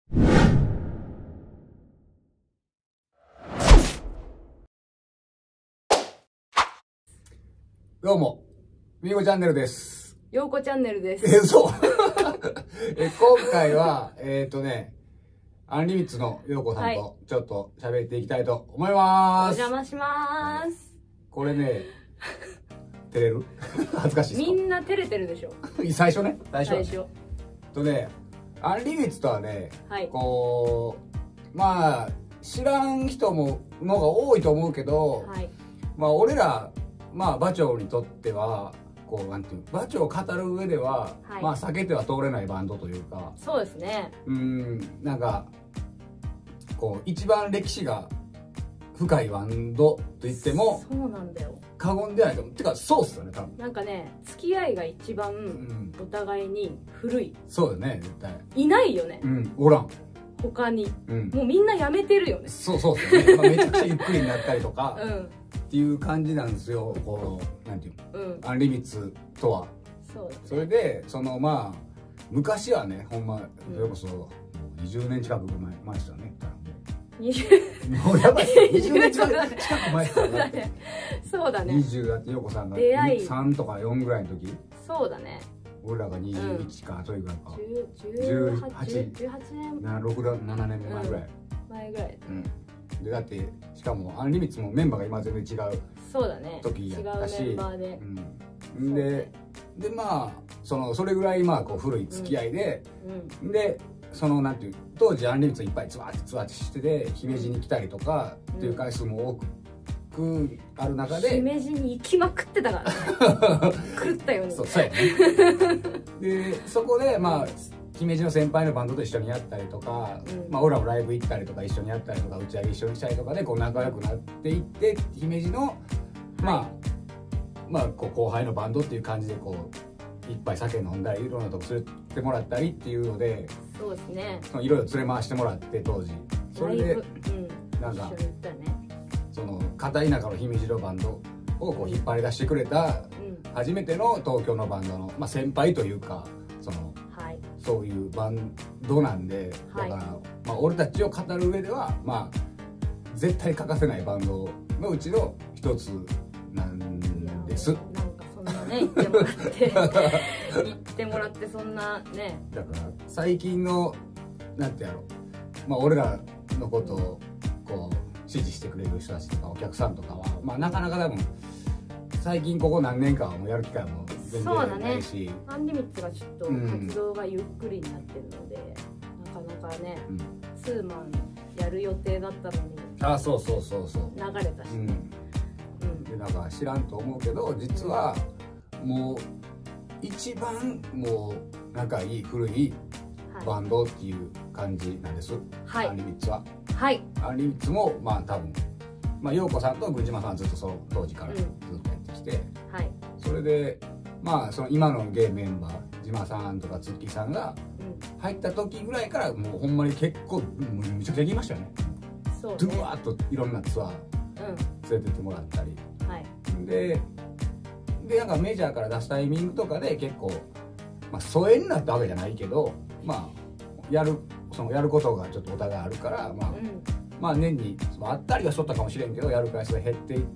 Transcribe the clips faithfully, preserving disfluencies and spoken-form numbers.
どうも、みーごチャンネルです。 ようこチャンネルです。 え、そう。え、今回は、えっとね、アンリミッツのようこさんとちょっと喋っていきたいと思います。 お邪魔します。 これね、照れる恥ずかしいですか？ みんな照れてるでしょ。 最初ね、最初、ね。 最初。 とね、アンリミッツとはね、 はい、 こう、まあ、知らん人ものが多いと思うけど、はい、まあ、俺ら、まあ馬長にとってはこうなんていう馬長を語る上では、はい、まあ避けては通れないバンドというか、 そうですね、 うんなんかこう一番歴史が深いバンドと言ってもそうなんだよ過言ではないと思う。てかそうっすよね多分。 なんかね付き合いが一番お互いに古い、 うん、そうだね絶対いないよね。 うんおらん他に、 うん、 もうみんなやめてるよね。 そうそうですよね、まあ、めちゃくちゃゆっくりになったりとか、 うんっていう感じなんですよ。こうなんていうの、うん、アンリミッツとは。 そうですね、 それでそのまあ昔はねほんまそれこそにじゅうねん近く前前ですよね。 にじゅうもうやばいにじゅうねん近く前ですよね。 そうだね。 にじゅうだって陽子さんがさんとかよんぐらいの時。 そうだね。 俺らがにじゅういちかそういうぐらいか。 じゅうはち、じゅうはちねん、 ろく、ななねんめ前ぐらい。 前ぐらい。 うん。でだってしかもアンリミッツもメンバーが今全然違うそうだね時やったし、 違うメンバーで、 うん、ででまあそのそれぐらいまあこう古い付き合いで、うんうん、でそのなんていう当時アンリミッツいっぱいツワーってツワーってしてて姫路に来たりとかっていう回数も多くある中で、 姫路に行きまくってたからね狂ったようにそうそうやねでそこでまあ姫路の先輩のバンドと一緒にやったりとか、うん、まあ俺らもライブ行ったりとか一緒にやったりとか打ち上げ一緒にしたりとかでこう仲良くなっていって姫路のまあ、はい、まあこう後輩のバンドっていう感じでこういっぱい酒飲んだりいろんなとこ連れてもらったりっていうのでそうですねいろいろ連れ回してもらって当時それで、うん、なんか、 ね、 その片田舎の姫路のバンドをこう引っ張り出してくれた、うん、初めての東京のバンドの、まあ、先輩というかそのそういうバンドなんで、だから、はい、まあ、俺たちを語る上では、まあ、絶対欠かせないバンドのうちの一つなんです。 なんかそんなね、言ってもらって、言ってもらって、そんなね。 だから、最近の、なんてやろう、まあ、俺らのことを、こう、支持してくれる人たちとか、お客さんとかは、まあ、なかなか多分、最近ここ何年かはもうやる機会も全然ないし、 そうだね、アンリミッツがちょっと活動がゆっくりになってるので、うん、なかなかね、うん、ツーマンやる予定だったのにあそうそうそうそう流れたし、ね、 うん、でなんか知らんと思うけど実はもう一番もう仲いい古いバンドっていう感じなんです、はい、アンリミッツは。はい、アンリミッツもまあ多分まあ陽子さんと郡島さんずっとその当時からずっとやってきて、うんはい、それでまあその今のゲイメンバー島さんとかツッキーさんが入った時ぐらいからもうほんまに結構めちゃくちゃ行きましたよね。そうね、ドゥワーッといろんなツアー連れてってもらったり、うんはい、ででなんかメジャーから出すタイミングとかで結構、まあ、疎遠になったわけじゃないけどまあやるそのやることがちょっとお互いあるからまあ、うんまあ年にあったりはしとったかもしれんけどやる回数が減っていって、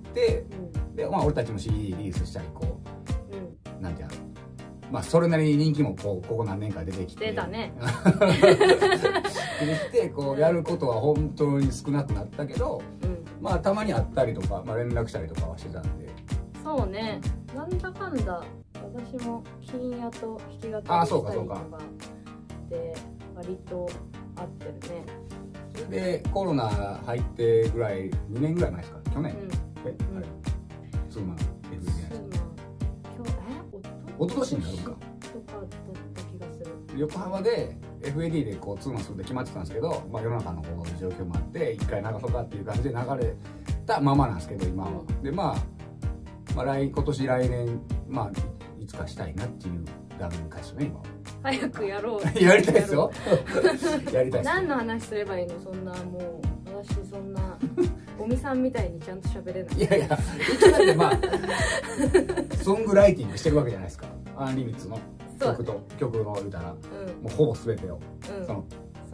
うん、でまあ俺たちも シーディー リリースしたりこう、うん、なんてやろうまあそれなりに人気もこうここ何年か出てきて出たね出てきてこうやることは本当に少なくなったけど、うん、まあたまに会ったりとか、まあ、連絡したりとかはしてたんでそうねなんだかんだ私も金夜と弾き語りしたりとかで割と合ってるね。 それでコロナ入ってぐらいにねんぐらい前ですか去年、うん、え、うん、あれツーマン エフエーディー じゃないですか。 今日えおととしになるかとかだった気がする。 横浜で エフエーディー でこうツーマンするって決まってたんですけど、まあ、世の中のこう状況もあって一回流そうかっていう感じで流れたままなんですけど今は、うん、で、まあ、まあ来今年来年まあいつかしたいなっていう段階ですよね今は。 早くやろうやりたいですよやりたいです。 何の話すればいいのそんなもう私そんなおみさんみたいにちゃんと喋れない。 いやいや一応だってまあソングライティングしてるわけじゃないですかアンリミッツの曲と曲の言うたら、うん、もうほぼ全てを、うん、その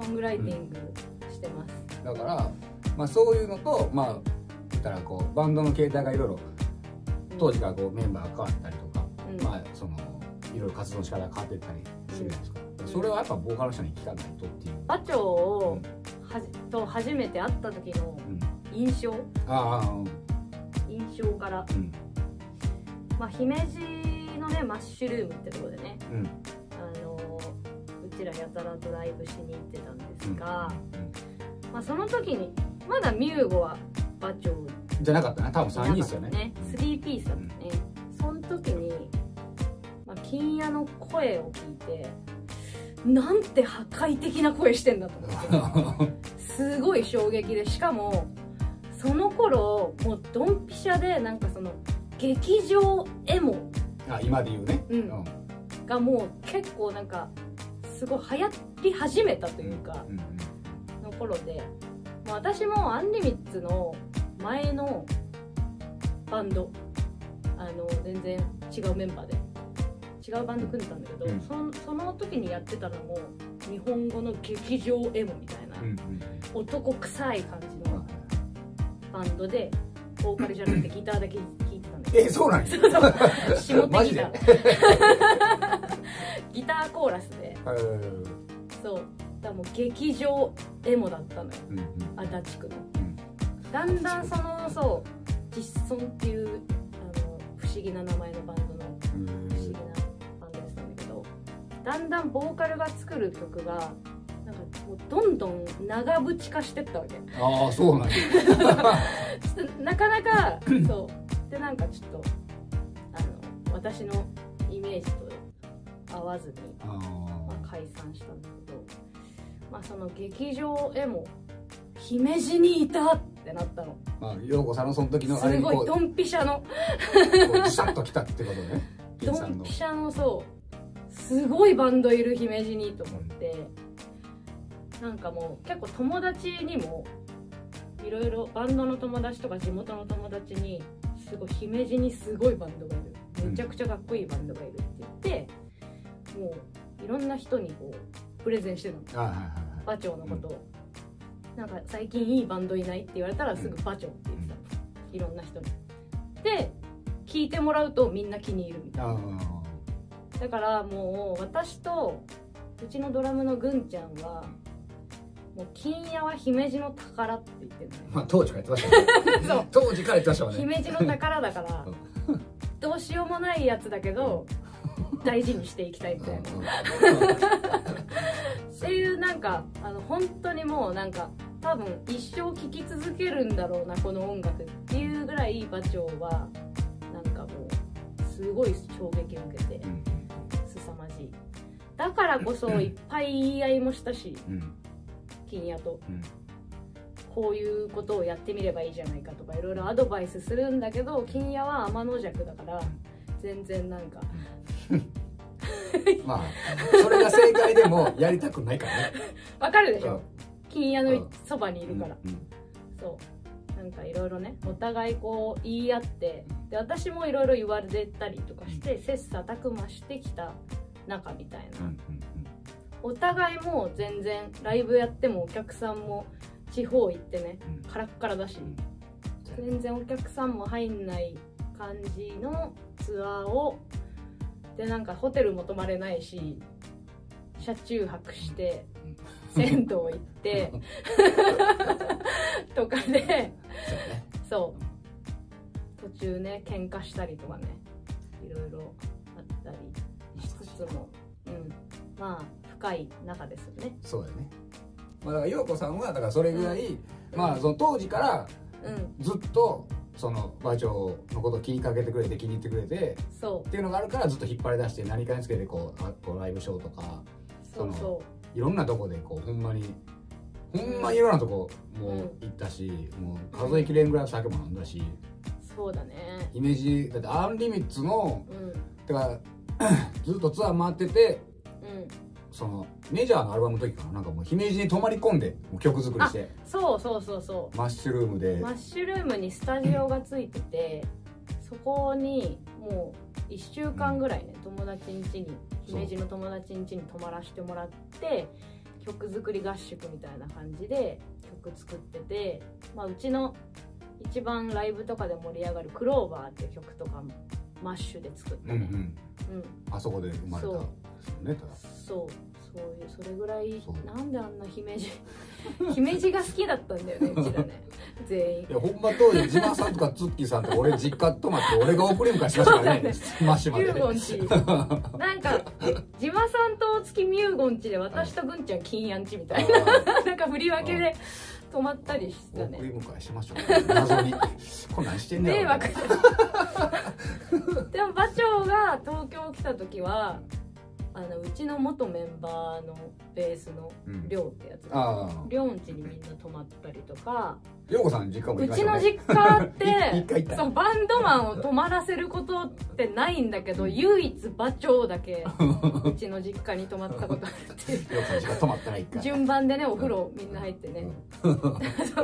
ソングライティングしてます、 うん、だから、まあ、そういうのとまあ言ったらこうバンドの形態がいろいろ当時からこうメンバーが変わったりとか、うん、まあそのいろいろ活動の仕方が変わっていったりするじゃないですか、うん、それはやっぱボーカルの人に聞かないとっていう。 馬長をはじと初めて会った時の印象、うん、ああ印象から、うん、まあ姫路のねマッシュルームってところでね、うん、あのうちらやたらドライブしに行ってたんですが、うんうん、まあその時にまだミューゴは馬長じゃなかったな、多分さんにんですよね。 ね、スリーピースだったね。うん、その時に、まあ、金谷の声を聞いて、なんて破壊的な声してんだと思って、すごい衝撃で、しかもその頃もうドンピシャでなんかその劇場エモ、 あ今で言うね、 うん、がもう結構なんかすごい流行り始めたというか、うんうんうん、の頃で、まあ、私もアンリミッツの前のバンドあの全然違うメンバーで違うバンド組んでたんだけど、うん、そ, その時にやってたのも日本語の劇場エモみたいな、うんうん、男臭い感じのバンドでボーカルじゃなくてギターだけ聴いてたんだけどえそうなんです下手ギターギターコーラスでそうだからもう劇場エモだったのよ、うんうん、足立区の、うんだんだんそのそう実存っていうあの不思議な名前のバンドの不思議なバンドでしたんだけど、だんだんボーカルが作る曲がなんかもうどんどん長渕化してったわけ。 ああそうなんやなかなかそうでなんかちょっとあの私のイメージと合わずにまあ、解散したんだけど、まあその劇場エモ姫路にいたってなったの。 まあ陽子さんのその時のあれにこうすごいドンピシャのシャッと来たってことね。 ドンピシャのそうすごいバンドいる姫路にと思って、うん、なんかもう結構友達にもいろいろバンドの友達とか地元の友達にすごい姫路にすごいバンドがいる、めちゃくちゃかっこいいバンドがいるって言って、うん、もういろんな人にこうプレゼンしてたの、馬長のことを。うんなんか最近いいバンドいないって言われたらすぐ馬長って言ってた、うん、いろんな人に。で聞いてもらうとみんな気に入るみたいな。だからもう私とうちのドラムのぐんちゃんはもう金谷は姫路の宝って言ってるね。 まあ当時から言ってましたね。そう当時から言ってましたもんね。 姫路の宝だからどうしようもないやつだけど大事にしていきたいみたいな。っていうなんかあの本当にもうなんか多分一生聴き続けるんだろうなこの音楽っていうぐらい馬長はなんかもうすごい衝撃を受けて凄まじい。だからこそいっぱい言い合いもしたし、うん、金谷と、うん、こういうことをやってみればいいじゃないかとかいろいろアドバイスするんだけど、金谷は天の弱だから全然なんかまあそれが正解でもやりたくないからね。 わかるでしょ、うん、金谷のそばにいるから、うんうん、そうなんかいろいろねお互いこう言い合ってで私もいろいろ言われたりとかして切磋琢磨してきた仲みたいな、うんうんうん、お互いもう全然ライブやってもお客さんも地方行ってね、うん、カラッカラだし、うん、全然お客さんも入んない感じのツアーをでなんかホテルも泊まれないし車中泊して銭湯行ってとかでそう途中ね喧嘩したりとかねいろいろあったりしつつも、うん、まあ深い仲ですよね。 そうだよね。まあだから陽子さんはだからそれぐらい、うん、まあその当時からずっと、うんその馬長のことを気にかけてくれて気に入ってくれてそうっていうのがあるからずっと引っ張り出して何かにつけてこうあこうライブショーとかそうそうそのいろんなとこでこうほんまにほんまにいろんなとこもう行ったし、うん、もう数えきれんぐらい酒も飲んだし、 うん、そうだねイメージだってアンリミッツの、うん、てかずっとツアー回ってて、うんそのメジャーのアルバムの時かななんかもう姫路に泊まり込んで曲作りしてそうそうそうそうマッシュルームでマッシュルームにスタジオがついててそこにもういっしゅうかんぐらいね、うん、友達ん家に姫路の友達ん家に泊まらせてもらって曲作り合宿みたいな感じで曲作ってて、まあ、うちの一番ライブとかで盛り上がる「クローバー」っていう曲とかマッシュで作ってね、うんうん、 あそこで生まれたそうね、ただそうそういうそれぐらいなんであんな姫路姫路が好きだったんだよねうちらね全員。いやほんま当時島さんとかツッキーさんと俺実家泊まって俺が送り迎えしましたからねマッシュまで。 ミューゴンチなんか島さんと大月ミューゴンチで私とぐんちゃん金やんちみたいななんか振り分けで泊まったりしたね。 送り迎えしましょう謎にこんなんしてんねやろ迷惑でも馬長が東京来た時はあのうちの元メンバーのベースのりょうってやつが、うん、りょうんちにみんな泊まったりとか。 りょうこさんの実家も行きましたね。 うちの実家ってそうバンドマンを泊まらせることってないんだけど、うん、唯一馬長だけうちの実家に泊まったことあってりょうこさん実家泊まったらいいか順番でねお風呂みんな入ってね、うん、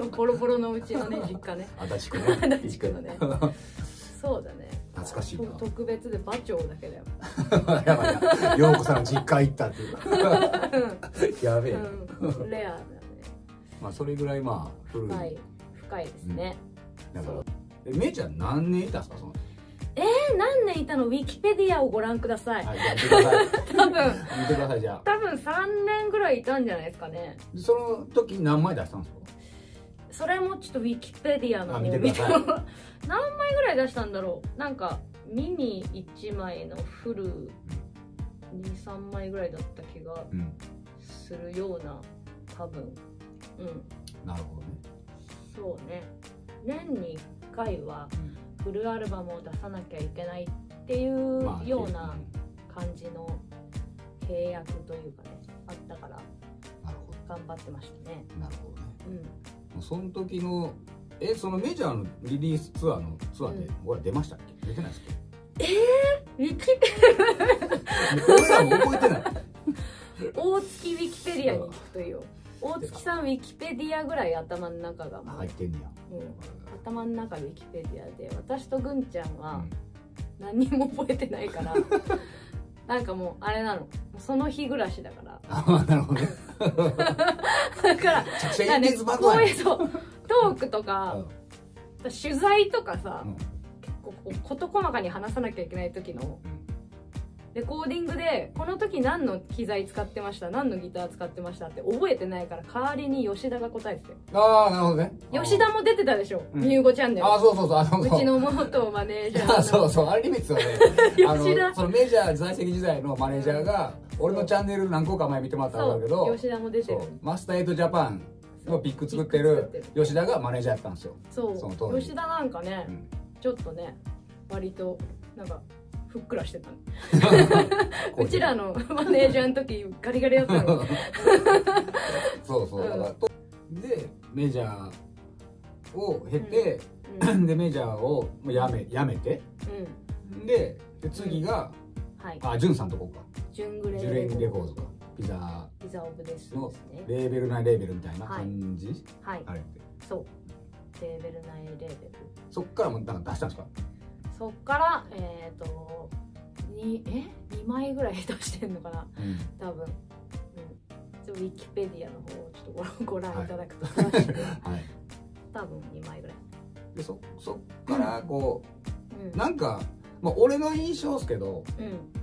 ボロボロのうちのね実家ね足立区ね足立区のねそうだね懐かしいな。 特別で馬長だけだよやばいな陽子さんの実家行ったっていうやべえ、 うん、レアだね。 まあそれぐらいまあ古い深い深いですね、 うん、だからえめいちゃん何年いたんですかそのえー、何年いたのウィキペディアをご覧ください。 はい、やってください多分見てください。じゃあ多分さんねんぐらいいたんじゃないですかね。 その時何枚出したんですか。それもちょっとウィキペディアの方見てください何枚ぐらい出したんだろう。なんかミニいちまいのフルにさんまいぐらいだった気がするような、多分。うんなるほどね。 そうね、年にいっかいはフルアルバムを出さなきゃいけないっていうような感じの契約というかねあったから、 なるほど頑張ってましたね。 なるほどね。 うん、 その時のえそのメジャーのリリースツアーのツアーで、うん、俺出ましたっけ。出てないですっけ。ええー、ウィキペ俺らも覚えてない大月ウィキペディアに聞くといいよ。大月さんウィキペディアぐらい頭の中がもう入ってんねや、 うん、頭の中ウィキペディアで、私とぐんちゃんは何にも覚えてないから、うん、なんかもうあれなの、その日暮らしだから。 ああなるほどねだからね、こういうそうトークとか、うん、取材とかさ、うん、結構こう事細かに話さなきゃいけない時のレコーディングでこの時何の機材使ってました、何のギター使ってましたって覚えてないから、代わりに吉田が答えてたよ。 ああなるほどね。 吉田も出てたでしょ、ミューゴチャンネル。 あそうそうそう、 うちの元マネージャー。 あそうそう、アンリミッツはね吉田そのメジャー在籍時代のマネージャーが俺のチャンネル何個か前見てもらったんだけど、 吉田も出てる。 マスターエイトジャパンのピック作ってる吉田がマネージャーやったんですよ。 そうその吉田なんかね、うん、ちょっとね割となんかふっくらしてたのうちらのマネージャーの時ガリガリやったのそうそう、だから、うん、でメジャーを経て、うん、でメジャーをやめやめて、うん、で, で次が、うん、はい、あジュンさんとこかジュングレレコードかピザピザオブですのレーベル内レーベルみたいな感じ、 はい、 あれってそうレーベル内レーベル。 そっからもなんか出したんですか。 そっからえっ、ー、とにえにまいぐらい出してんのかな、うん、多分、うん、ちょウィキペディアの方をちょっと ご, ご覧いただくと詳しく、はい、多分にまいぐらいで そ, そっからこう、うん、なんか、まあ、俺の印象ですけど、うん、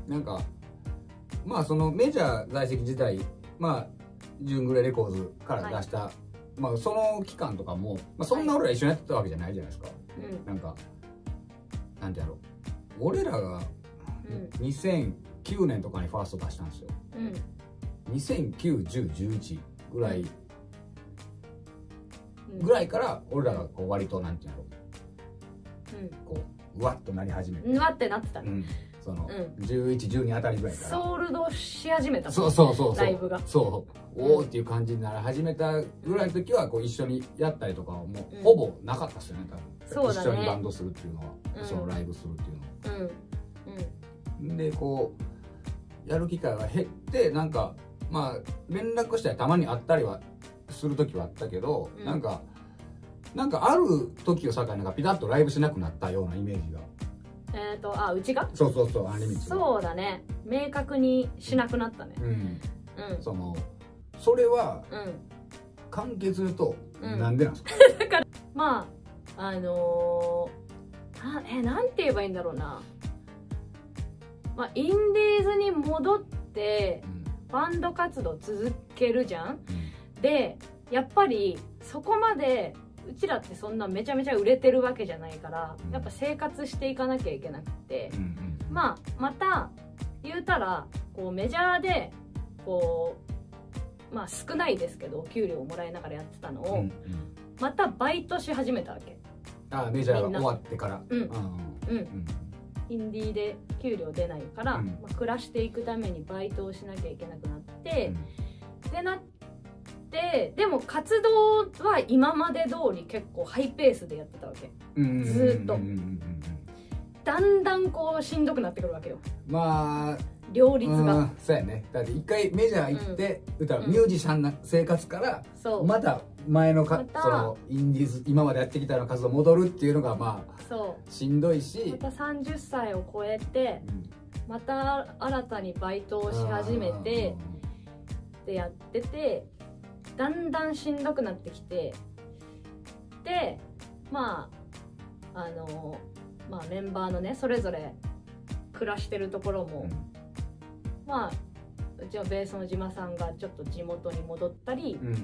なんかまあそのメジャー在籍自体まあジュングレレコーズから出した、はい、まあその期間とかも、まあ、そんな俺ら一緒にやってたわけじゃないじゃないですか、はい、なんかなんてやろう、俺らがにせんきゅうねんとかにファースト出したんですよ、うん、にせんきゅう、じゅう、じゅういちぐらい、うん、ぐらいから俺らがこう割となんてやろう、うん、こううわっとなり始めてうわってなってたね、うんそのうん、じゅういち、じゅうにあたりぐらいからソールドし始めたもん、 そうそうそうそうライブがそうおーっていう感じになり始めたぐらいの時はこう一緒にやったりとかはもうほぼなかったっすよね、多分、そうだね、一緒にバンドするっていうのは、うん、そのライブするっていうのは、うんうん、でこうやる機会は減って、なんかまあ連絡したらたまに会ったりはする時はあったけど、うん、なんかなんかある時を境になんかピタッとライブしなくなったようなイメージが。 えっとあうちがそうそうそうアンリミットそうだね、明確にしなくなったね、 うん、うん、そのそれは、 うん、 簡潔に言うと、うん、なんでなんですか？ だからまああのー、なえなんて言えばいいんだろうな、まあ、インディーズに戻ってバンド活動続けるじゃん、うん、でやっぱりそこまでうちらってそんなめちゃめちゃ売れてるわけじゃないから、やっぱ生活していかなきゃいけなくて、うん、まあまた言うたらこうメジャーでこうまあ少ないですけどお給料をもらいながらやってたのを、うんうん、またバイトし始めたわけ。 ああメジャーが終わってから。うん、うんうん、インディーで給料出ないから、うん、まあ、暮らしていくためにバイトをしなきゃいけなくなって、うん、でなってでも活動は今まで通り結構ハイペースでやってたわけ、ずっと。だんだんこうしんどくなってくるわけよ。 まあ両立が。 そうやね。だって一回メジャー行って、うん、歌うミュージシャンな生活から、うん、また前のか、ま、そのインディーズ今までやってきたような活動戻るっていうのがまあそうしんどいし、 またさんじゅっさいを超えて、うん、また新たにバイトをし始めてでやってて、だんだんしんどくなってきて、でまああのまあメンバーのねそれぞれ暮らしてるところも、うん、まあうちのベースの島さんがちょっと地元に戻ったり、うんうんうん、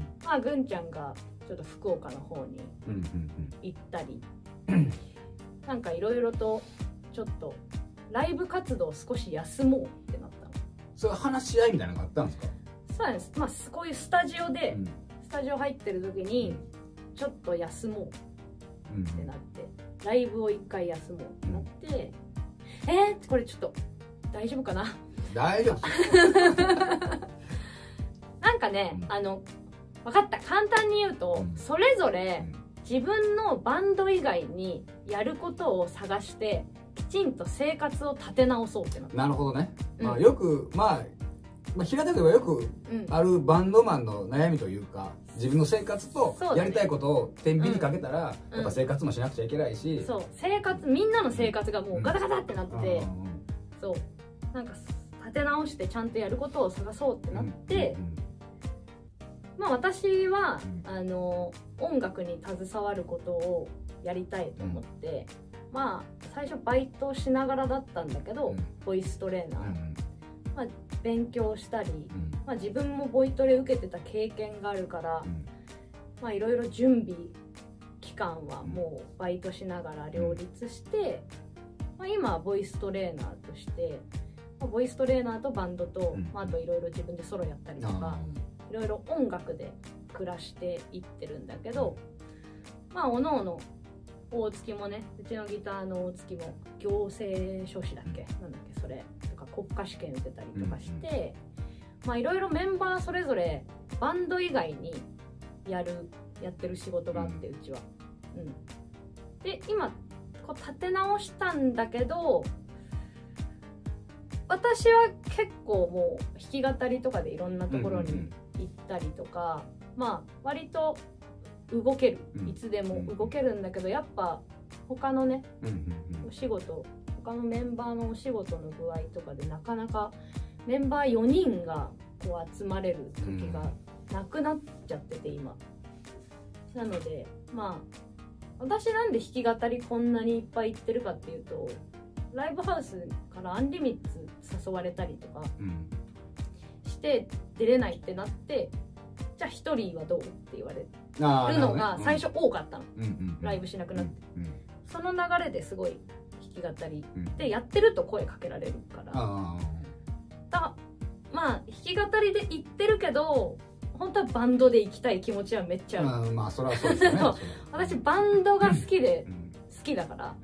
まあぐんちゃんがちょっと福岡の方に行ったり、うんうんうん、なんかいろいろとちょっとライブ活動を少し休もうってなったの。 そういう話し合いみたいなのがあったんですか？ そうなんです、まあ、こういうスタジオで、うん、スタジオ入ってる時にちょっと休もうってなって、うん、ライブを一回休もうってなって、うん、えー、これちょっと大丈夫かな？ 大丈夫なんかね、うん、あの分かった、簡単に言うと、うん、それぞれ自分のバンド以外にやることを探してきちんと生活を立て直そうってなった。 なるほどね、うん、まあ、よくまあまあ、平たく言えばよくあるバンドマンの悩みというか、自分の生活とやりたいことを天秤にかけたら、うん、やっぱ生活もしなくちゃいけないし、 そう生活みんなの生活がもうガタガタってなってて、うん、そうなんか立て直してちゃんとやることを探そうってなって、うんうんうん、まあ私は、うん、あの音楽に携わることをやりたいと思って、うん、まあ最初バイトしながらだったんだけど、うん、ボイストレーナー、うん、まあ、勉強したり、うん、まあ、自分もボイトレ受けてた経験があるから、うん、まあいろいろ準備期間はもうバイトしながら両立して、まあ、今はボイストレーナーとして、まあ、ボイストレーナーとバンドと、うん、まあ、あといろいろ自分でソロやったりとか、いろいろ音楽で暮らしていってるんだけど、まあおのおの大月もね、うちのギターの大月も行政書士だっけ、なんだっけそれとか国家試験受けたりとかして、うんうん、まあいろいろメンバーそれぞれバンド以外にやるやってる仕事があって、うちは、うん、で今こう立て直したんだけど、私は結構もう弾き語りとかでいろんなところに行ったりとか、うんうんうん、まあ割と動ける、いつでも動けるんだけど、やっぱ他のね、うんうんうん、お仕事他のメンバーのお仕事の具合とかでなかなかメンバーよにんがこう集まれる時がなくなっちゃってて今。なのでまあ私なんで弾き語りこんなにいっぱい行ってるかっていうと、ライブハウスからアンリミッツ誘われたりとかして出れないってなって、じゃあ一人はどうって言われるのが最初多かったの、うん、ライブしなくなって、うんうん、その流れですごい弾き語り、うん、でやってると声かけられるから、だまあ弾き語りで行ってるけど本当はバンドで行きたい気持ちはめっちゃある。 まあそれはそうですね私バンドが好きで、うん、好きだから、うん、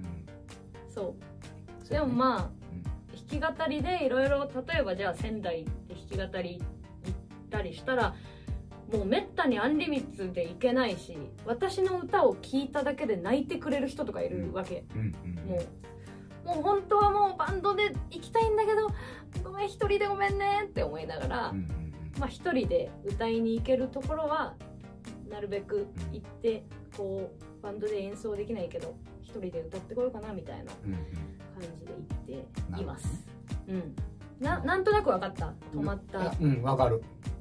そうでもまあ、うん、弾き語りでいろいろ、例えばじゃあ仙台で弾き語り行ったりしたらもうめったにアンリミッツで行けないし、私の歌を聴いただけで泣いてくれる人とかいるわけ、うんうんうん、もうもう本当はもうバンドで行きたいんだけどごめん一人でごめんねって思いながら、うんうんうん、まあ一人で歌いに行けるところはなるべく行ってこうバンドで演奏できないけど一人で歌ってこようかなみたいな感じで行っています、うんうん、な, なんとなく分かった止まった、 うん、分かる。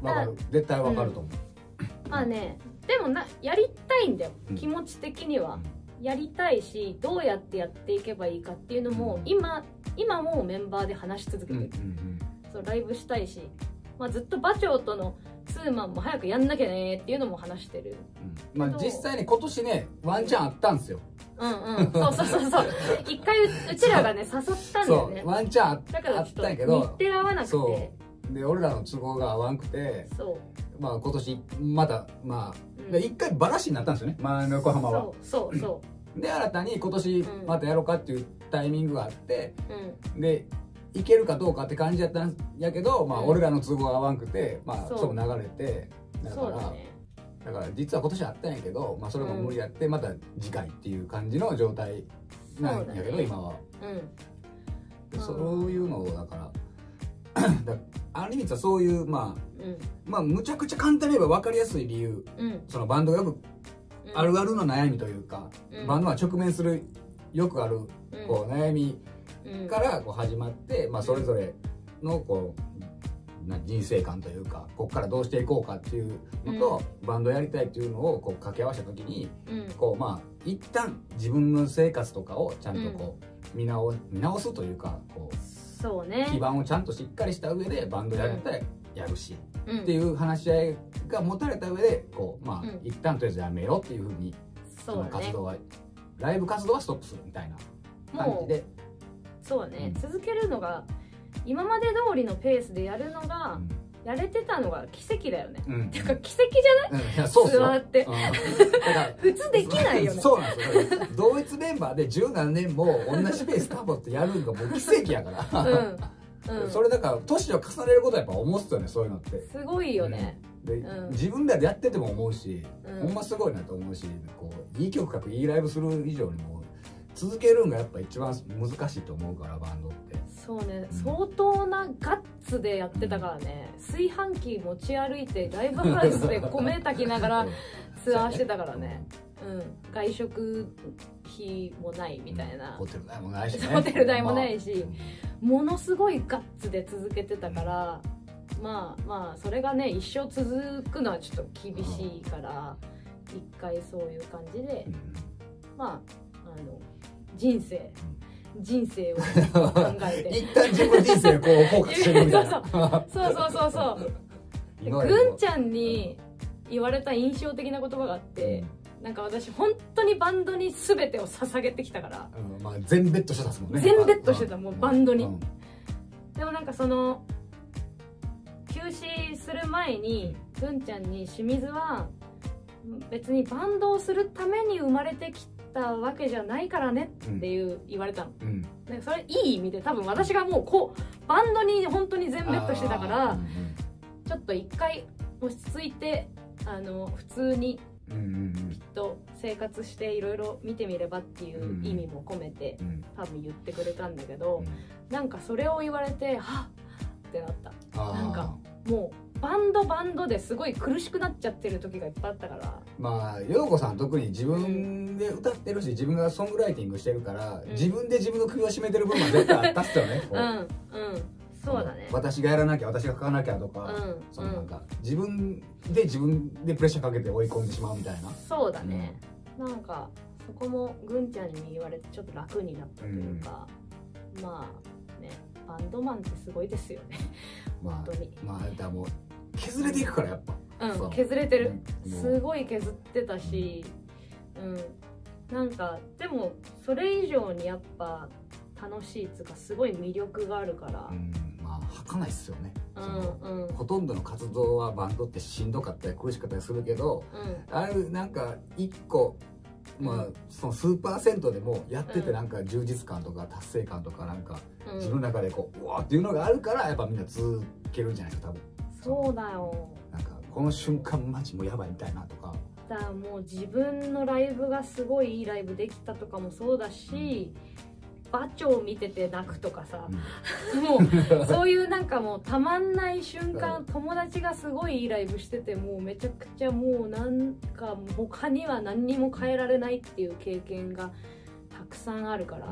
わかる、絶対わかると思う、 うん、まあねでもなやりたいんだよ、うん、気持ち的には、うん、やりたいしどうやってやっていけばいいかっていうのも、うん、今今もメンバーで話し続けてる、うんうんうん、そうライブしたいし、まあ、ずっと馬長とのツーマンも早くやんなきゃねっていうのも話してる、 うん、まあ実際に今年ねワンチャンあったんですよ。 うんうんそうそうそうそう一回うちらがね誘ったんだよね。 ワンチャンあったんやけど日程合わなくて、 で俺らの都合が合わんくて、そうまあ今年またまあ一、うん、回バラシになったんですよね、前の横浜は。 そうそうそうで新たに今年またやろうかっていうタイミングがあって、うん、でいけるかどうかって感じやったんやけど、まあ、俺らの都合が合わんくて、まあ、そう流れてだからだ、ね、だから実は今年あったんやけど、まあ、それも無理やってまた次回っていう感じの状態なんやけど、ね、今は、うん、そういうのをだからだある意味はそういうまあ、うん、まあむちゃくちゃ簡単に言えば分かりやすい理由、うん、そのバンドがよくあるあるの悩みというか、うん、バンドが直面するよくあるこう悩みからこう始まって、まあ、それぞれのこうな人生観というかここからどうしていこうかっていうのと、うん、バンドやりたいっていうのをこう掛け合わせた時に、うん、こうまあ一旦自分の生活とかをちゃんとこう見直、見直すというかこうそうね、 基盤をちゃんとしっかりした上でバンドやりたい、うん、やるし、うん、っていう話し合いが持たれた上でこうまあ、うん、一旦とりあえずやめようっていうふうにその活動は、ね、ライブ活動はストップするみたいな感じで。 そうね、うん、続けるのが今まで通りのペースでやるのが、うん、やれてたのが奇跡だよね、うん、てか奇跡じゃない、うん、いやそう座って、うん、普通できないよね。 そうなんですよ同一メンバーで十何年も同じペース保ってやるのがもう奇跡やからうん、うん、それだから年を重ねることはやっぱ思ってたよね、そういうのってすごいよね、 うん、で、うん、自分らでやってても思うし、うん、ほんますごいなと思うし、こういい曲書くいいライブする以上にも続けるのがやっぱ一番難しいと思うからバンドって。 そうね、うん、相当なガッツでやってたからね、うん、炊飯器持ち歩いてライブハウスで米炊きながらツアーしてたからね、うん、外食費もないみたいな、 ホテル代もないしねホテル代もないし、まあ、ものすごいガッツで続けてたから、まあまあそれがね一生続くのはちょっと厳しいから一回そういう感じで、うん、まああの人生人生を考えて一旦自分人生をこうフォーカスしてるみたいなそうそうそうそうぐんちゃんに言われた印象的な言葉があって、うん、なんか私本当にバンドに全てを捧げてきたから、 うん、まあ全ベッドしてたっすもんね。 全ベッドしてた、もうバンドに、うん、でもなんかその休止する前にぐんちゃんに清水は別にバンドをするために生まれてきたわけじゃないからねっていう、うん、言われたの、うん、でそれいい意味で多分私がもうこうバンドに本当に全ベッドしてたから、うんうん、ちょっと一回落ち着いてあの普通にきっと生活していろいろ見てみればっていう意味も込めて、うん、多分言ってくれたんだけど、うん、なんかそれを言われてはっってなった。なんかもうバンドバンドですごい苦しくなっちゃってる時がいっぱいあったから。まあ陽子さん特に自分で歌ってるし、自分がソングライティングしてるから、うん、自分で自分の首を絞めてる部分は絶対あったっすよねうんうんそうだね、 私がやらなきゃ私が書かなきゃとか、うん、そのなんか自分で自分でプレッシャーかけて追い込んでしまうみたいな。 そうだね、うん、なんかそこもぐんちゃんに言われてちょっと楽になったというか、うん、まあねバンドマンってすごいですよね本当に。 まあだからもう削れていくからやっぱ、 うん、削れてる、うん、すごい削ってたし、うん、なんかでもそれ以上にやっぱ楽しいっつうかすごい魅力があるから、うん、 まあ儚いっすよね、 うんうん、 ほとんどの活動はバンドってしんどかったり苦しかったりするけど、うん、あるなんか一個まあ、その数パーセントでもやっててなんか充実感とか達成感とかなんか自分の中でこううわーっていうのがあるからやっぱみんな続けるんじゃないですか多分。 そうだよ、 なんかこの瞬間マジもうやばいみたいなとか。 だからもう自分のライブがすごいいいライブできたとかもそうだし、うん、馬長見てて泣くとかさ、うん、もうそういうなんかもうたまんない瞬間友達がすごいいいライブしててもうめちゃくちゃもうなんか他には何にも変えられないっていう経験がたくさんあるから、うん、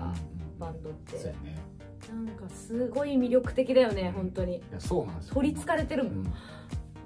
バンドって、そうやね、なんかすごい魅力的だよね、うん、本当に。いやそうなんですよ、 取りつかれてるもん、 うん、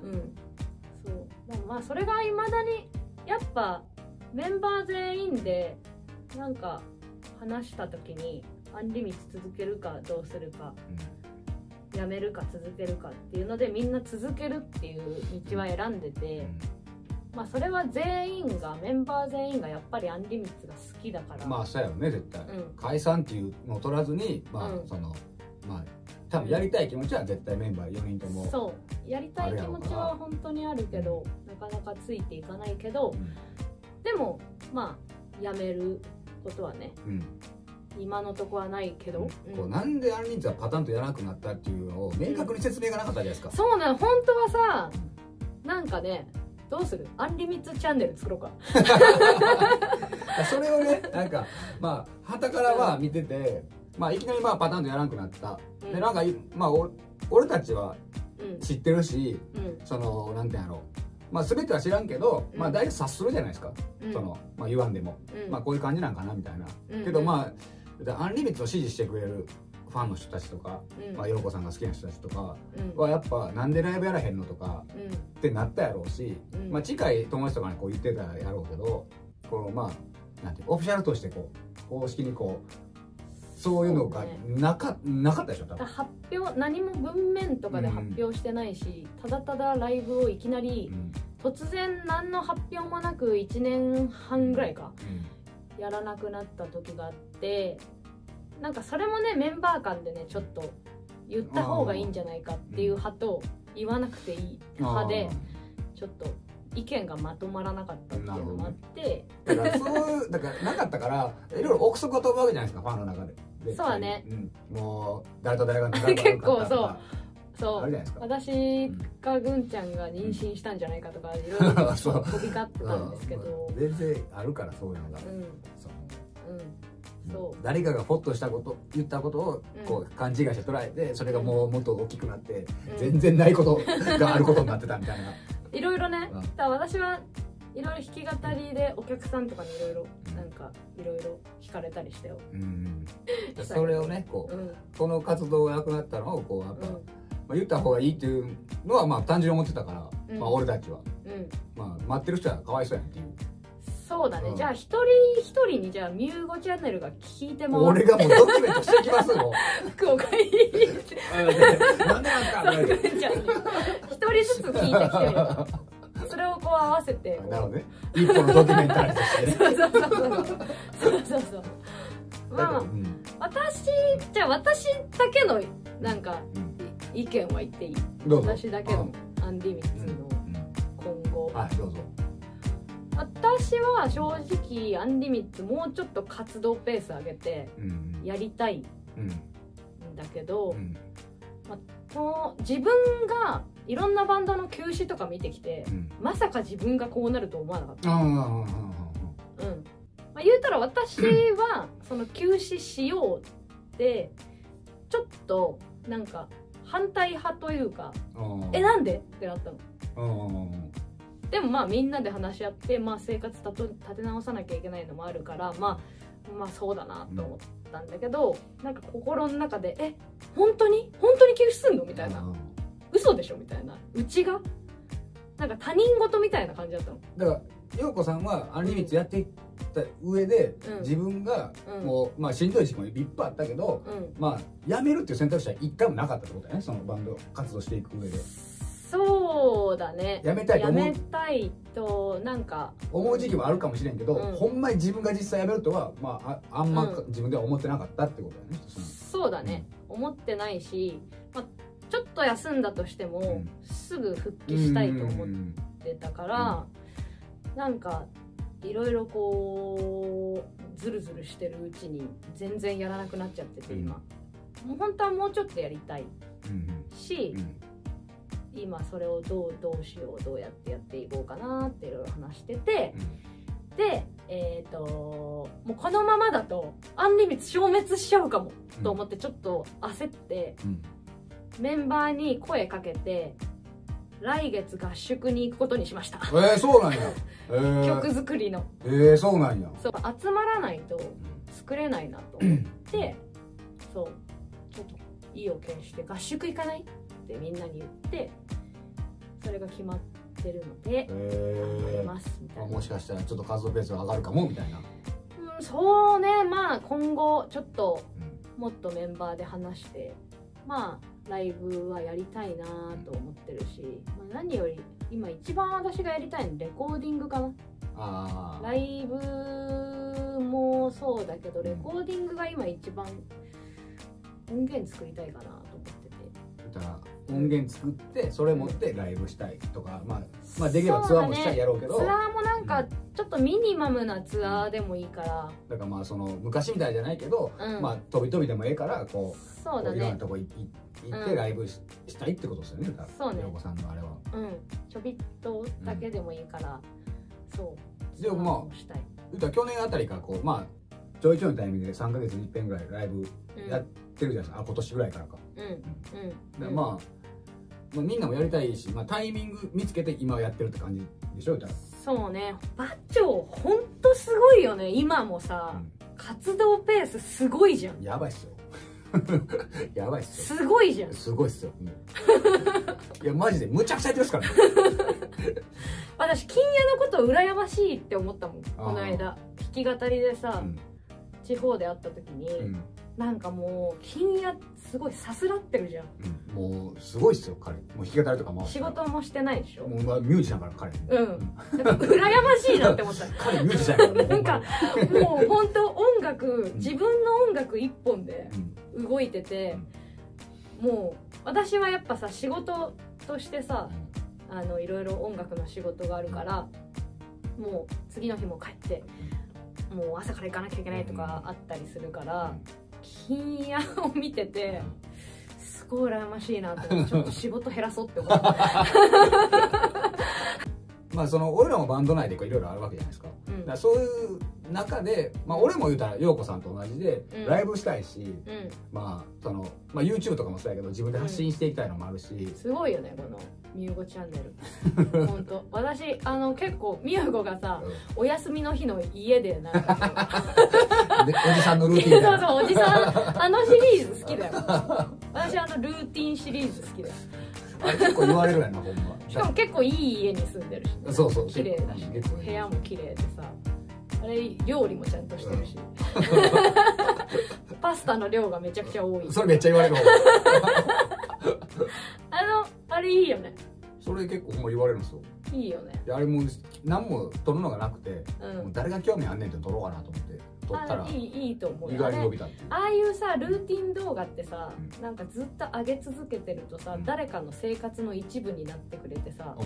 そうでもまあそれがいまだにやっぱメンバー全員でなんか話した時にアンリミッツ続けるかどうするか、うん、やめるか続けるかっていうのでみんな続けるっていう道は選んでて、うん、まあそれは全員がメンバー全員がやっぱりアンリミッツが好きだからまあそうやよね絶対、うん、解散っていうのを取らずにまあ、うん、そのまあ多分やりたい気持ちは絶対メンバーよにんともそうやりたい気持ちは本当にあるけど、うん、なかなかついていかないけど、うん、でもまあやめることはね、うん、今のとこはないけど、 うん、こうなんでアンリミッツはパタンとやらなくなったっていうのを明確に説明がなかったじゃないですか、 うん、そうなの本当はさなんかねどうするアンリミッツチャンネル作ろうかそれをねなんかまあ傍からは見てて、まあ、いきなりまあパターンとやらなくなった、うん、でなんかまあお俺たちは知ってるし、うん、そのなんていうんやろうまあ全ては知らんけど、うん、まあ大体察するじゃないですか、うん、そのまあ言わんでも、うん、まあこういう感じなんかなみたいな、うん、けどまあアンリミッツを支持してくれるファンの人たちとか、うん、まあ陽子さんが好きな人たちとかはやっぱなんでライブやらへんのとか、うん、ってなったやろうし、うん、まあ近い友達とかにこう言ってたやろうけどこのまあなんてオフィシャルとしてこう公式にこうそういうのがなか、ね、なかったでしょ多分発表何も文面とかで発表してないし、うん、ただただライブをいきなり、うん、突然何の発表もなくいちねんはんぐらいか、うん、やらなくなった時があってなんかそれもねメンバー間でねちょっと言った方がいいんじゃないかっていう派と言わなくていい派でちょっと意見がまとまらなかったっていうのもあって、 だからそうだからなかったからいろいろ憶測が飛ぶわけじゃないですかファンの中で。 そうだね、 うん、もう誰と誰が結構そうそう私かぐんちゃんが妊娠したんじゃないかとかいろいろ飛び交ってたんですけど全然あるからそういうのが、うんそううん、そう誰かがホッとしたこと言ったことをこう勘違いして捉えてそれがもうもっと大きくなって、うん、全然ないことがあることになってたみたいな。 いろいろね、うん、だから私はいろいろ弾き語りでお客さんとかにいろいろなんかいろいろ聞かれたりしたよ、うん、 それをねこう、うん、この活動がなくなったのをこうやっぱ、うんまあ、言った方がいいっていうのはまあ単純に思ってたから、うんまあ、俺たちは、うんまあ、待ってる人はかわいそうやんっていう。 そうだね、うん、じゃあ一人一人にじゃあミューゴチャンネルが聞いても俺がもうドキュメントしてきますもん福岡になんでなんか一人ずつ聞いてきてよそれをこう合わせてなるほどね一個のドキュメンタリーとしてねそうそうそうそうそうそうまあ、うん、私じゃあ私だけのなんか、うん、意見は言っていい私だけのアンリミッツの今後、 はいどうぞ。 私は正直アンリミッツもうちょっと活動ペース上げてやりたいんだけど、うんうんまあ、こう自分がいろんなバンドの休止とか見てきて、うん、まさか自分がこうなると思わなかった。うんまあ、言うたら私はその休止しようってちょっとなんか反対派というかえなんでってなったの。でもまあみんなで話し合って、まあ、生活立て直さなきゃいけないのもあるから、まあ、まあそうだなと思ったんだけど、うん、なんか心の中でえ本当に本当に休止すんのみたいな、うん、嘘でしょみたいなうちがなんか他人事みたいな感じだったの。 だから陽子さんはアンリミッツやっていった上で、うん、自分がもう、うん、まあしんどい時期もいっぱいあったけど、うん、まあやめるっていう選択肢は一回もなかったってことだよねそのバンド活動していく上で。 そうだねやめたいと思うやめたいとなんか思う時期もあるかもしれんけど、うん、ほんまに自分が実際やめるとは、まあ、あ, あんま自分では思ってなかったってことだよね、 うん、そうだね、うん、思ってないし、まあ、ちょっと休んだとしても、うん、すぐ復帰したいと思ってたから、うん、なんかいろいろこうズルズルしてるうちに全然やらなくなっちゃってて今、うん、もう本当はもうちょっとやりたいし、うんうん今それをどうどうしようどうやってやっていこうかなっていろいろ話してて、うん、でえっ、ー、ともうこのままだとアンリミッツ消滅しちゃうかも、うん、と思ってちょっと焦って、うん、メンバーに声かけて来月合宿に行くことにしました。 えー、そうなんや、えー、 曲作りのえー、そうなんやそう集まらないと作れないなと思って、そうちょっと意を決して合宿行かないってみんなに言ってそれが決まってるので頑張りますみたいな。 もしかしたらちょっと活動ペースが上がるかもみたいな。 うん、そうね、まあ今後ちょっともっとメンバーで話して、まあライブはやりたいなと思ってるし、まあ、何より今一番私がやりたいのレコーディングかな。あライブもそうだけどレコーディングが今一番音源作りたいかなと思ってて。 だから音源作ってそれ持ってライブしたいとか、まあ、まあできればツアーもしたいやろうけど、 ツアーもなんかちょっとミニマムなツアーでもいいから、 だからまあその昔みたいじゃないけど、うん、まあ飛び飛びでもええからこう、そうだね、いろんなとこ行ってライブ し,、うん、したいってことですよね。だからそうね、陽子さんのあれはうんちょびっとだけでもいいから、うん、そうでもまあしたい。言ったら去年あたりからこうまあちょいちょいのタイミングでさんかげつにいっぺんぐらいライブやってるじゃないですか、うん、あ今年ぐらいからか。うんうん、うん、まあまあ、みんなもやりたいし、まあ、タイミング見つけて今やってるって感じでしょ。 そうね、バッチョほんとすごいよね。今もさ、うん、活動ペースすごいじゃん。 やばいっすよやばいっすよ。 すごいじゃん。 すごいっすよ、もういやマジでむちゃくちゃやってますからね私金谷のこと羨ましいって思ったもんこの間。弾き語りでさ、うん、地方で会った時に、うん、なんかもう金谷すごいさすらってるじゃん、 うん、もうすごいっすよ彼。もう弾き語りとかも仕事もしてないでしょ。 もう、まあ、ミュージシャンから彼。 うん、なんか羨ましいなって思った彼ミュージシャンやからなんかもう本当音楽、自分の音楽一本で動いてて、うん、もう私はやっぱさ仕事としてさ、うん、あのいろいろ音楽の仕事があるから、もう次の日も帰ってもう朝から行かなきゃいけないとかあったりするから、金谷を見ててすごい羨ましいなってちょっと仕事減らそうって思ったまあその俺らもバンド内でいろいろあるわけじゃないですか、うん、だからそういう中で、まあ、俺も言うたら陽子さんと同じでライブしたいし、うん、まあその、まあ、YouTube とかもそうやけど自分で発信していきたいのもあるし、うん、 すごいよねこのみゆごチャンネル本当私あの結構みゆごがさ、うん、お休みの日の家でなんかおじさんのルーティンそうそうおじさんあのシリーズ好きだよ私あのルーティンシリーズ好きだよあれ結構言われるやなほんま。 しかも結構いい家に住んでるし、ね、 そうそう綺麗だし、ね、部屋も綺麗でさあれ料理もちゃんとしてるし、うん、パスタの量がめちゃくちゃ多い。 それめっちゃ言われるあのあれいいよね。 それ結構ほんま言われるんですよ。 いいよね。 あれもう何も撮るのがなくて、うん、もう誰が興味あんねんって撮ろうかなと思って撮ったらいいいいと思う。 意外に伸びたっていう。 ああいうさルーティン動画ってさ、うん、なんかずっと上げ続けてるとさ、うん、誰かの生活の一部になってくれてさ、うん、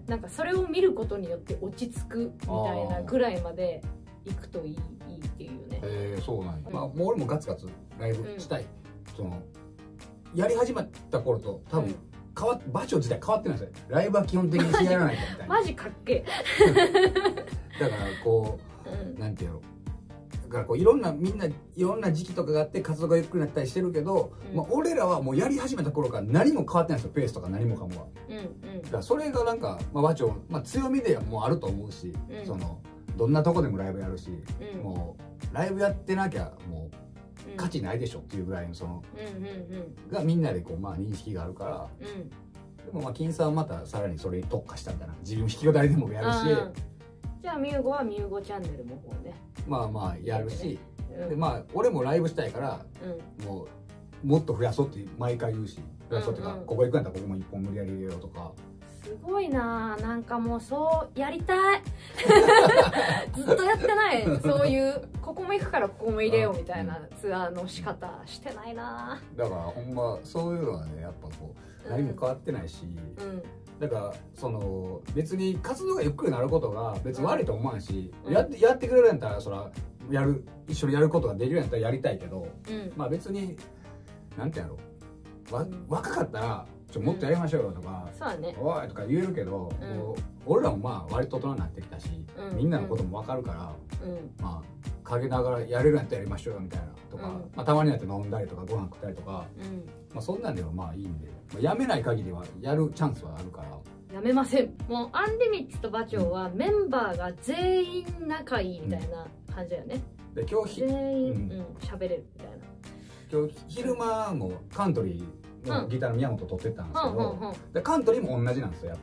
なんかそれを見ることによって落ち着くみたいなぐらいまで行くといいいいっていうよね。 へえそうなんや。まあもう俺もガツガツライブしたい。うん、そのやり始めた頃と多分、うん変わ場所自体変わってないんですよ。ライブは基本的にしやらないとみたいな。 マジかっけだからこう、うん、なんていうの。だからこういろんなみんないろんな時期とかがあって活動がゆっくりなったりしてるけど、うん、まあ俺らはもうやり始めた頃から何も変わってないんですよ。ペースとか何もかもは。うんうん、だからそれがなんかまあ場所まあ強みでもあると思うし、うん、そのどんなとこでもライブやるし、うん、もうライブやってなきゃもう。価値ないでしょっていうぐらいのその、うんうんうん、がみんなでこうまあ認識があるから、うん、でもまあ金さんはまたさらにそれに特化したみたいな自分弾き語りでもやるし、 じゃあみゆごはみゆごチャンネルの方ねまあまあやるし、うん、でまあ俺もライブしたいから、うん、もうもっと増やそうって毎回言うし増やそうっていうか、うんうん、ここ行くんやったらここも一本無理やり入れようとか。 すごいな、なんかもうそうやりたいずっとやってないそういうここも行くからここも入れようみたいなツアーの仕方してないな。 だからほんまそういうのはねやっぱこう何も変わってないし、うん、だからその別に活動がゆっくりなることが別に悪いと思わんし、うん、やってやってくれるんやったらそらやる一緒にやることができるんやったらやりたいけど、うん、まあ別になんてやろうわ、うん、若かったらちょもっとやりましょうよとか、 うんね、 おいとか言えるけど、うん、もう俺らもまあ割と大人になってきたし、うん、みんなのことも分かるから、うん、まあ陰ながらやれるんやったらやりましょうよみたいなとか、うんまあ、たまにやって飲んだりとかご飯食ったりとか、うんまあ、そんなんではまあいいんで、まあ、やめない限りはやるチャンスはあるから。 やめません。もうアンリミッツとバチョウはメンバーが全員仲いいみたいな感じだよね、 うん、で今日全員喋、うんうん、れるみたいな。 今日昼間もカントリーのギターの宮本撮ってったんですけど、でカントリーも同じなんですよやっぱ。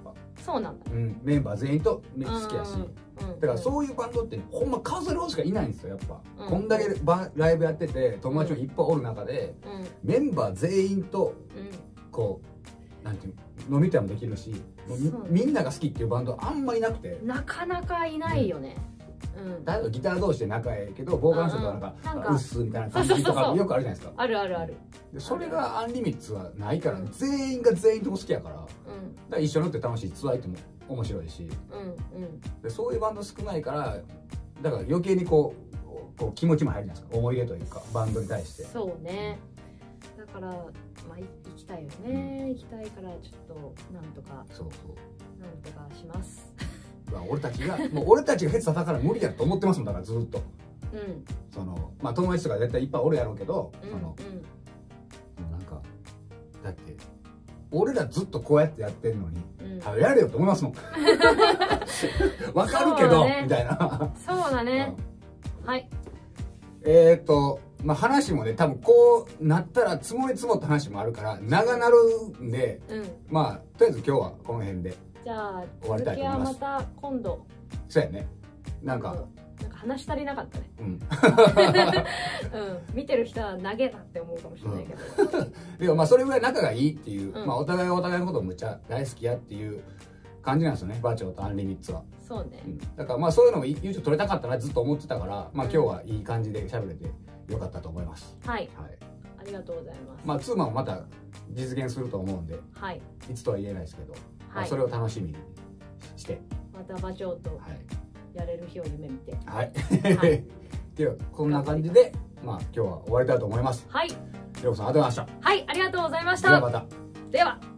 そうなんだ、 うん、メンバー全員と好きやし、だからそういうバンドってほんま数えるほどしかいないんですよやっぱ、うん、こんだけバライブやってて友達もいっぱいおる中で、うん、メンバー全員とこうなんていう飲み会もできるし、みんなが好きっていうバンドあんまいなくて、 なかなかいないよね、 うん、だギター同士で仲ええけどボーカルの人となんかうっすみたいな感じとかよくあるじゃないですか。 あるあるある。 でそれがアンリミッツはないから、うん、全員が全員とも好きやから、うん、だから一緒に乗って楽しいツアー行っても面白いし、うんうん、でそういうバンド少ないからだから余計にこう、こう気持ちも入るじゃないですか、思い入れというかバンドに対して。 そうね、だからまあ行きたいよね、うん、行きたいからちょっとなんとかそうそうなんとかします俺たちがもう俺たちがヘッド叩から無理やと思ってますもん、だからずっと、うん、そのまあ友達とか絶対いっぱいおるやろうけど、うん、その、うん、なんかだって俺らずっとこうやってやってるのに、うん、やれよと思いますもんわかるけど、ね、みたいなそうだね、うん、はいえっとまあ話もね多分こうなったら積もり積もった話もあるから長なるんで、うん、まあとりあえず今日はこの辺でじゃあ続きはまた今度。 そうやね。なんかなんか話し足りなかったね。うん。うん。見てる人は投げだって思うかもしれないけど。うん、 でもまあそれぐらい仲がいいっていう、うん、まあお互いがお互いのことをむっちゃ大好きやっていう感じなんですよね。バチョウとアンリミッツは。 そうね。うん、 だからまあそういうのも YouTube 撮れたかったなずっと思ってたから、まあ今日はいい感じで喋れてよかったと思います。 はい。はい。ありがとうございます。 まあツーマンもまた実現すると思うんで、はい。いつとは言えないですけど。はい、それを楽しみにしてまたバチョウとやれる日を夢見てはい、はい、ではこんな感じでまあ今日は終わりたいと思います。 はい、 りょうこさんありがとうございました。 はい、ありがとうございました。 ではまた。 では。